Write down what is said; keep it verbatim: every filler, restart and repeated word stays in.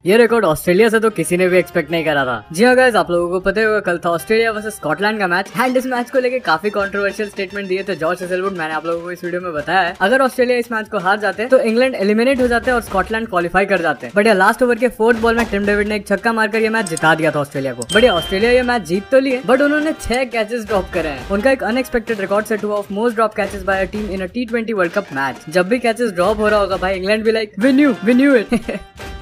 ये record Australia से तो किसी ने भी एक्सपेक्ट नहीं करा था। जी हाँ गाइस, आप लोगों को पता होगा कल था ऑस्ट्रेलिया वर्सेस स्कॉटलैंड का मैच एंड इस मैच को लेके काफी कंट्रोवर्शियल स्टेटमेंट दिए थे जॉर्ज हेजलवुड। मैंने आप लोगों को इस वीडियो में बताया है अगर ऑस्ट्रेलिया इस मैच को हार जाते तो इंग्लैंड एलिमिनेट हो जाते और स्कॉटलैंड क्वालिफाई कर जाते। बट ये लास्ट ओवर के फोर्थ बॉल में टिम डेविड ने एक छक्का मारकर ये मैच जिता दिया था ऑस्ट्रेलिया को। बट ऑस्ट्रेलिया ये मैच जीत तो लिए बट उन्होंने छह कैचेस ड्रॉप करे हैं। उनका एक अनएक्सपेक्टेड रिकॉर्ड सेट हुआ of most drop catches by a team in a T twenty World Cup match. जब भी कैचेस ड्रॉप हो रहा होगा भाई इंग्लैंड भी like we knew we knew it